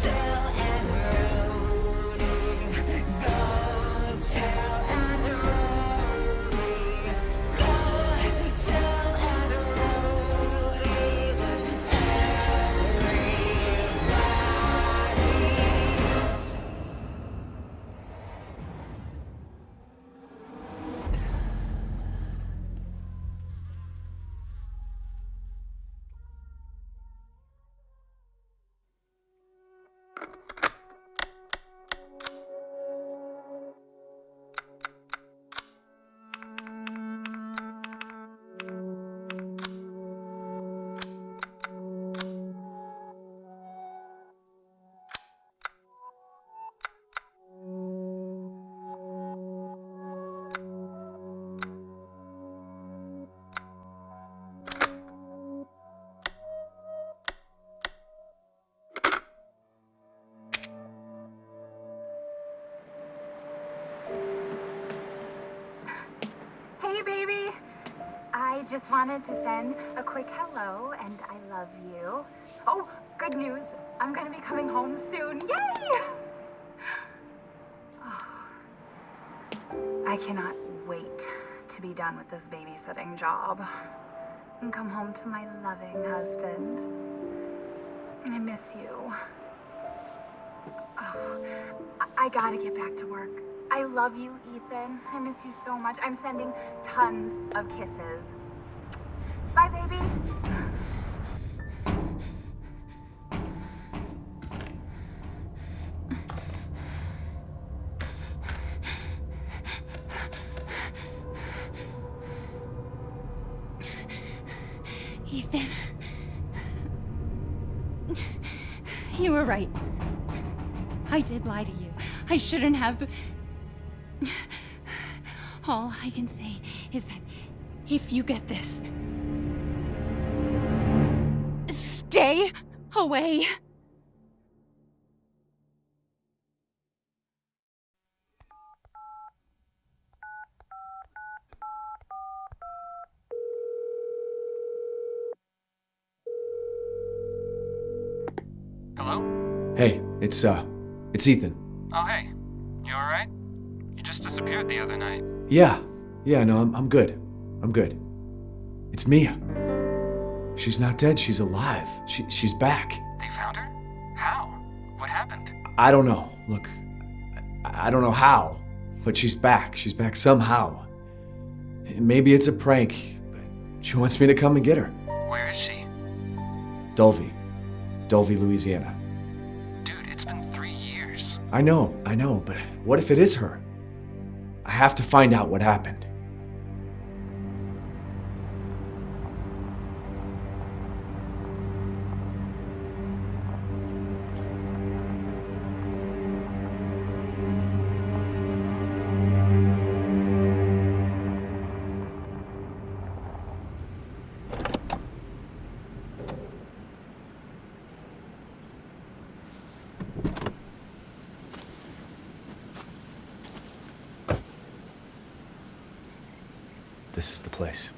I just wanted to send a quick hello and I love you. Oh, good news. I'm gonna be coming home soon. Yay! Oh, I cannot wait to be done with this babysitting job and come home to my loving husband. I miss you. Oh, I gotta get back to work. I love you, Ethan. I miss you so much. I'm sending tons of kisses. Bye, baby. Ethan. You were right. I did lie to you. I shouldn't have, but all I can say is that if you get this, stay away. Hello? Hey, it's Ethan. Oh, hey. You alright? You just disappeared the other night. Yeah, no, I'm good. I'm good. It's Mia. She's not dead, she's alive. She's back. They found her? How? What happened? I don't know. Look, I don't know how, but she's back. She's back somehow. Maybe it's a prank, but she wants me to come and get her. Where is she? Dulvey, Louisiana. Dude, it's been 3 years. I know, but what if it is her? I have to find out what happened. This is the place.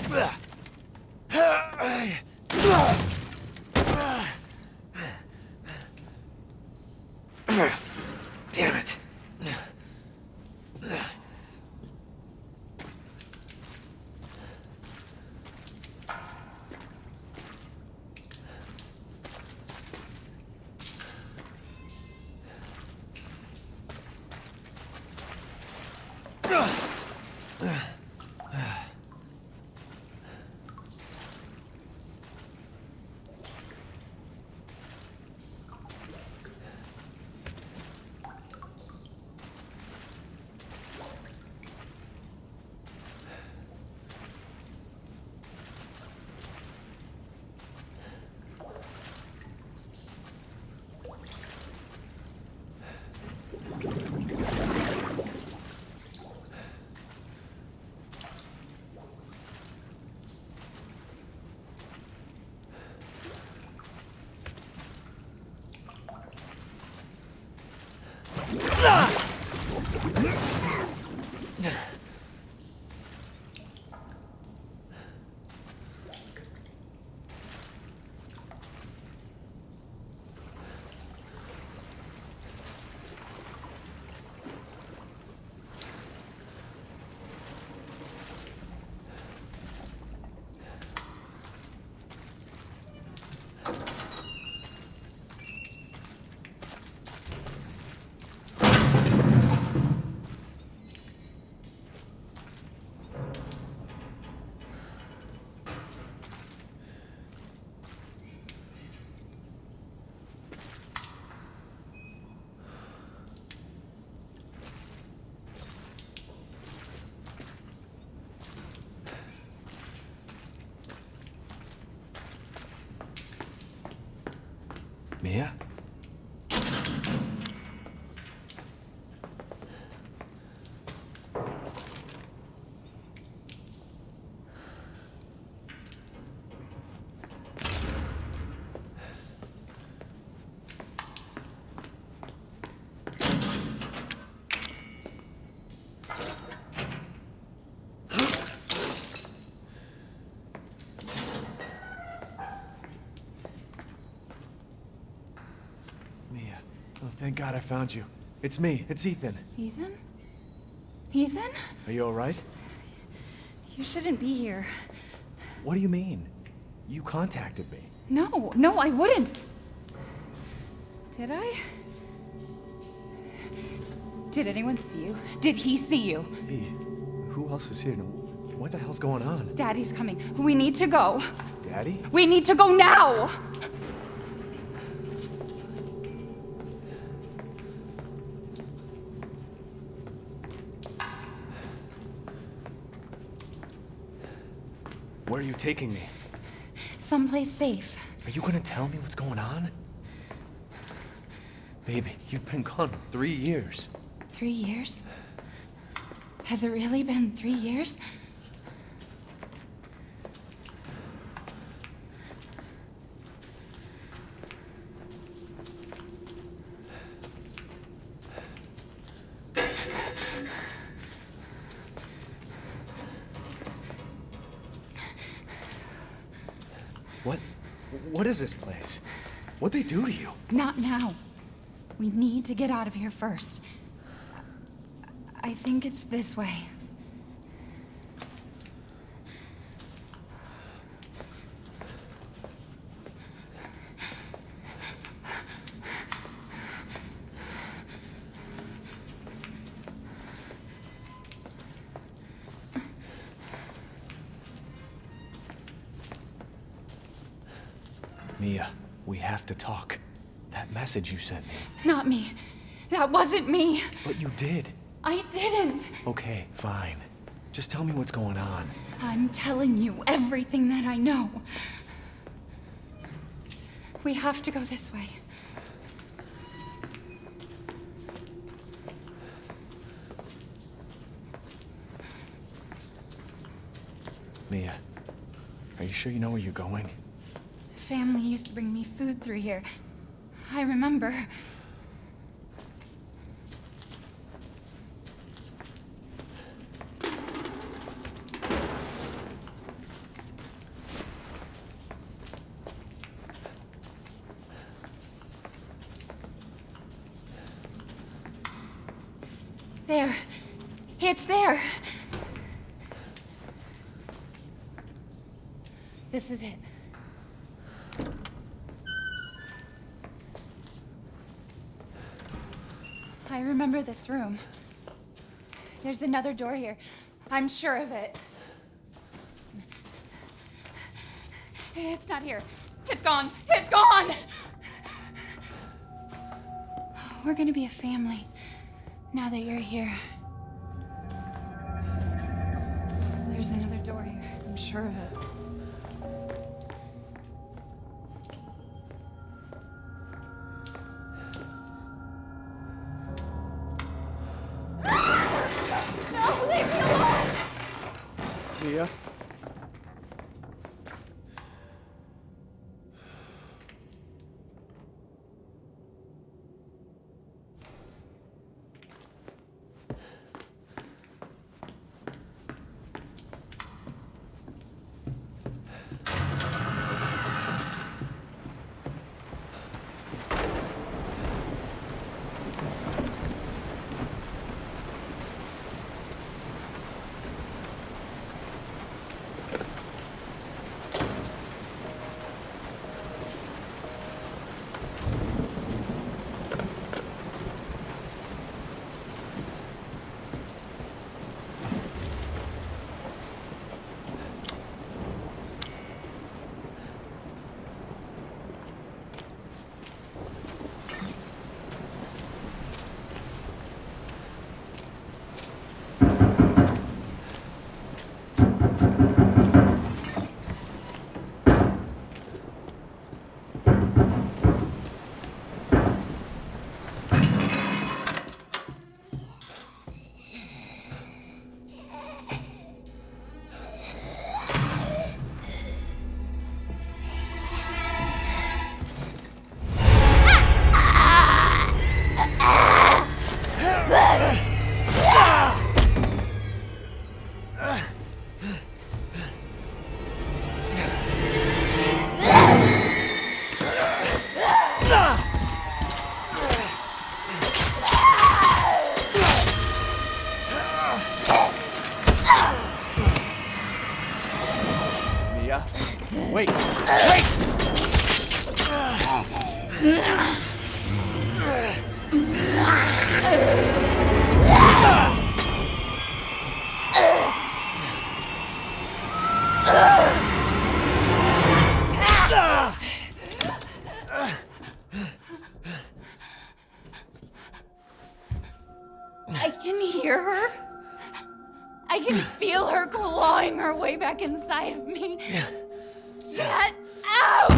Damn it. Mia? Oh, thank God I found you. It's me. It's Ethan. Ethan? Ethan? Are you all right? You shouldn't be here. What do you mean? You contacted me. No, I wouldn't. Did I? Did anyone see you? Did he see you? Hey, who else is here? What the hell's going on? Daddy's coming. We need to go. Daddy? We need to go now! Where are you taking me? Someplace safe. Are you gonna tell me what's going on? Baby, you've been gone 3 years. 3 years? Has it really been 3 years? What is this place? What'd they do to you? Not now. We need to get out of here first. I think it's this way. Mia, we have to talk. That message you sent me. Not me. That wasn't me. But you did. I didn't. Okay, fine. Just tell me what's going on. I'm telling you everything that I know. We have to go this way. Mia, are you sure you know where you're going? Family used to bring me food through here. I remember. There. It's there. This is it. I remember this room. There's another door here. I'm sure of it. It's not here. It's gone. It's gone! We're gonna be a family now that you're here. There's another door here. I'm sure of it. No, leave me alone! Mia? Wait! Wait! I can hear her. I can feel her clawing her way back inside of me. Get out!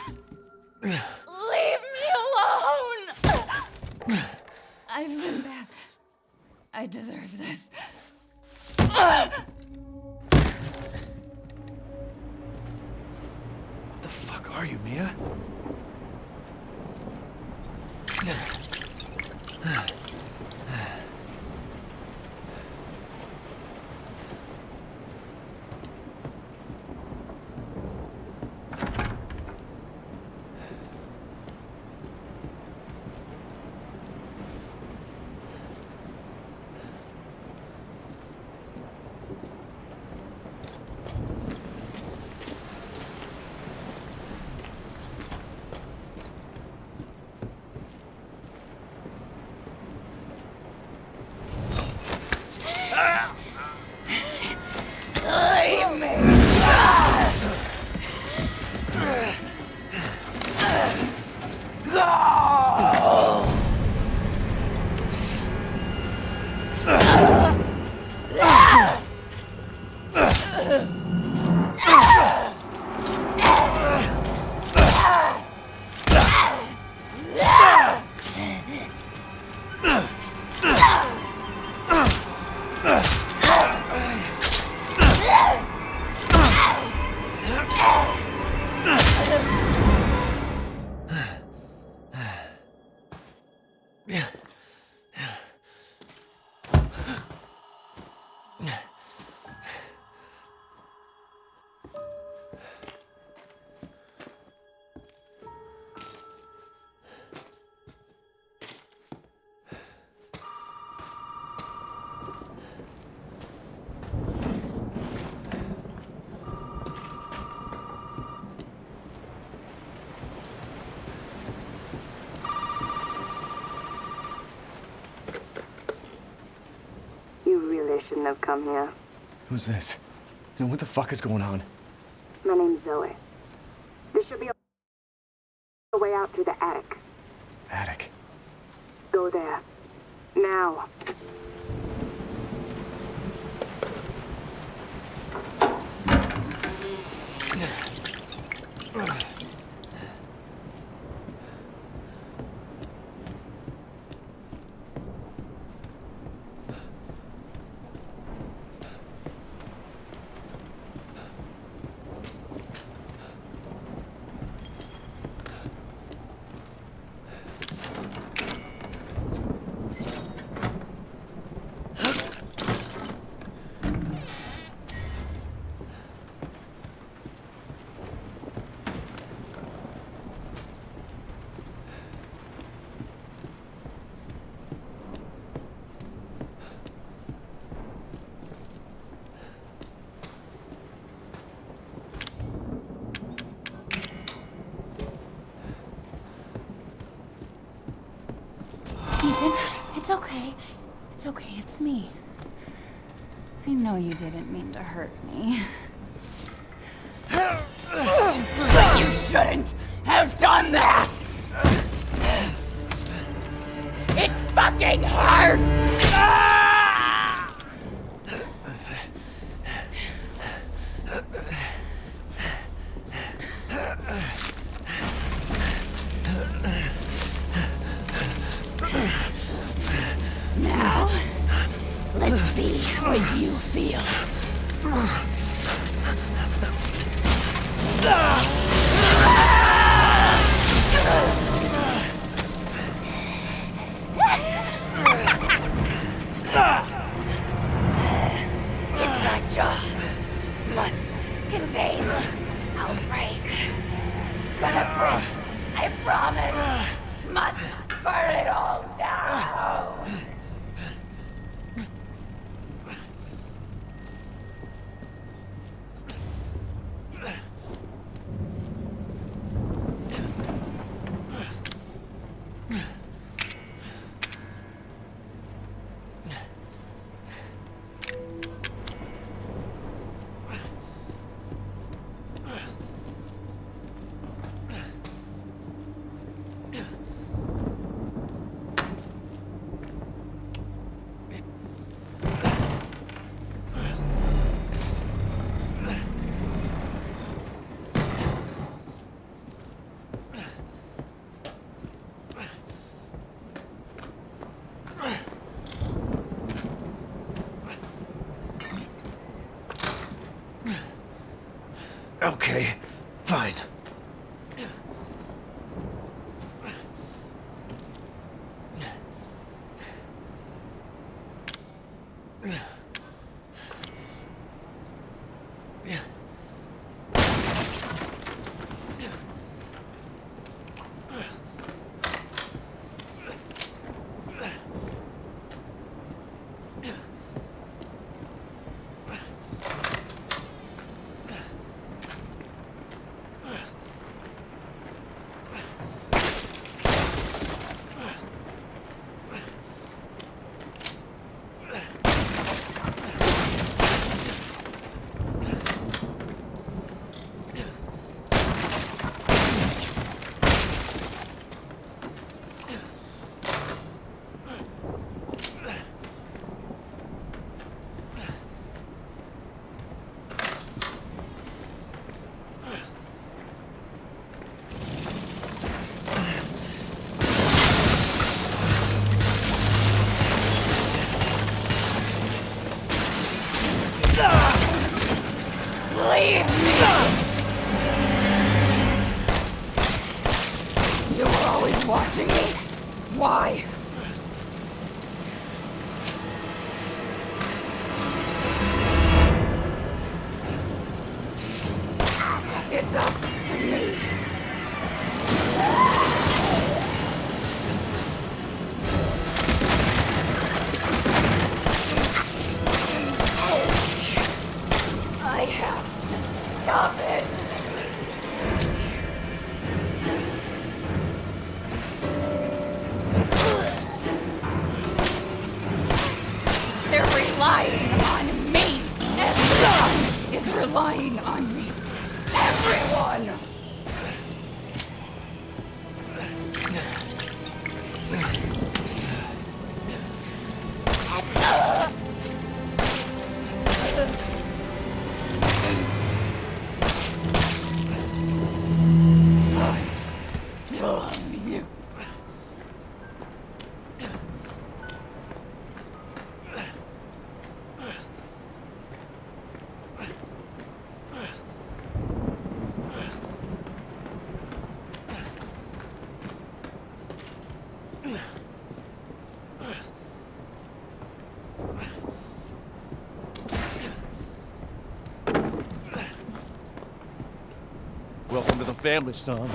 Leave me alone! I've been bad. I deserve this. What the fuck are you, Mia? have come here. Who's this? And what the fuck is going on? My name's Zoe. There should be a way out through the attic. Attic. Go there. Now. Ethan, it's okay. It's okay, it's me. I know you didn't mean to hurt me. But you shouldn't have done that! It fucking hurts! Now, let's see what you feel. It's such a must-contain outbreak. Gonna break, I promise. Must burn it all down. Okay, fine. Leave me! You were always watching me. Why? It's up to me. I have to stop it. They're relying on relying on me. Everyone! Welcome to the family, son.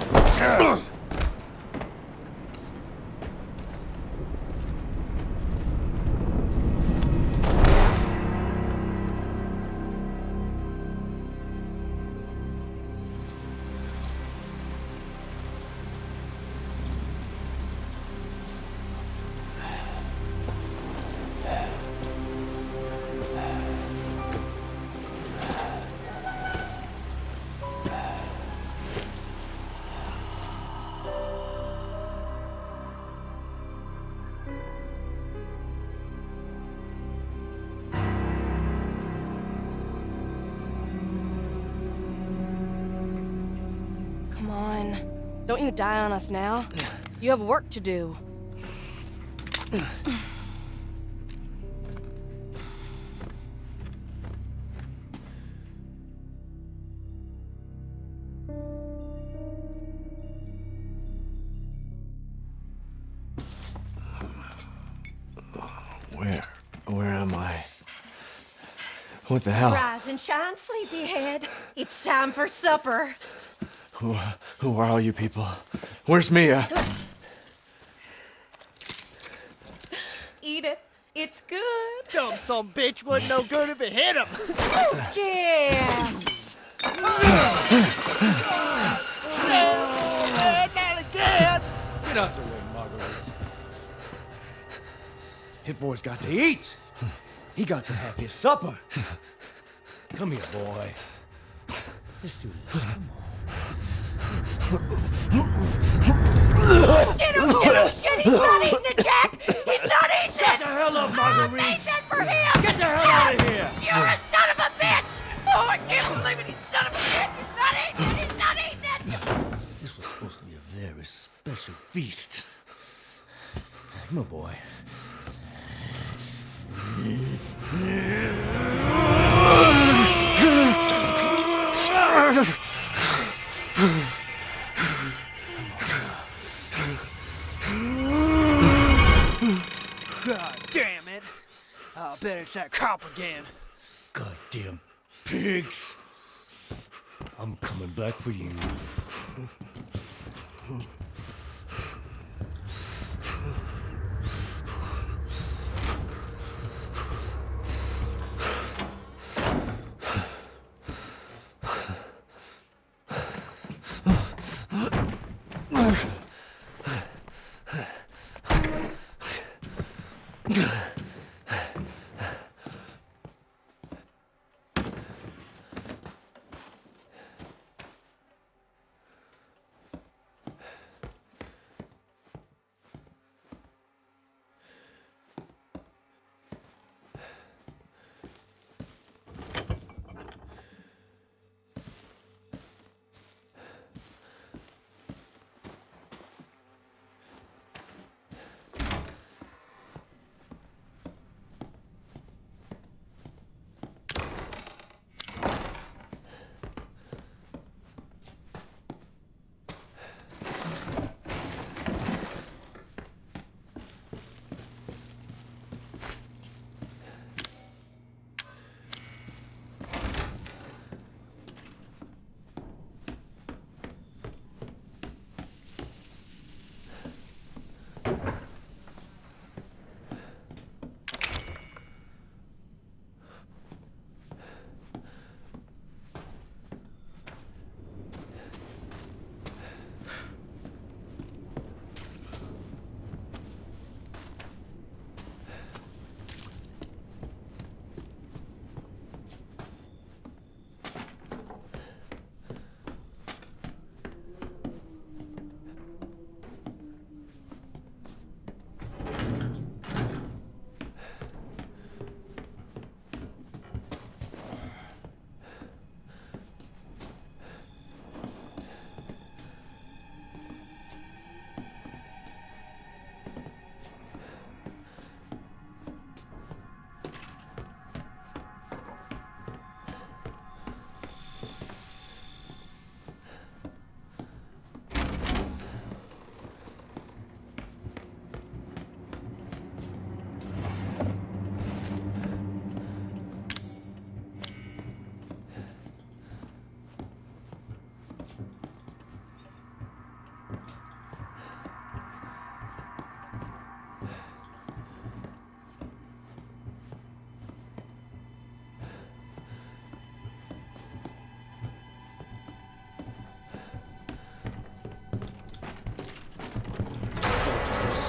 Come on. Don't you die on us now. You have work to do. Where am I? What the hell? Rise and shine, sleepyhead. It's time for supper. Who are all you people? Where's Mia? Eat it. It's good. Dumb son bitch wasn't no good if it hit him. Yes. Man, not again. Get out the way, Marguerite. His boy's got to eat. He got to have his supper. Come here, boy. Let's do this. Come Oh, shit, oh, shit, oh, shit. He's not eating it, Jack. He's not eating it. Get the hell up, Marguerite. I made that for him. Get the hell out of here. You're a son of a bitch. Oh, I can't believe it. He's son of a bitch. He's not eating it. He's not eating it. This was supposed to be a very special feast. Come on, boy. God damn it. I'll bet it's that cop again. Goddamn pigs. I'm coming back for you.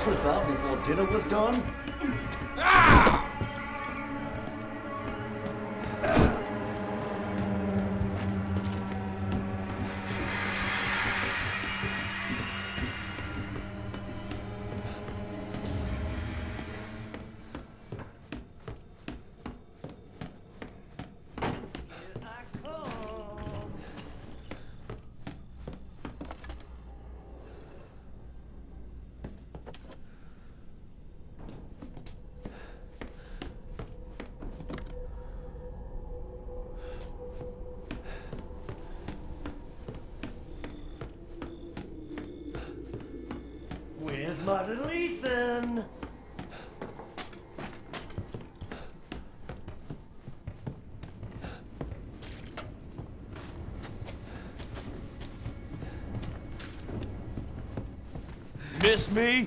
slip out before dinner was done? Where's my little Ethan? Miss me?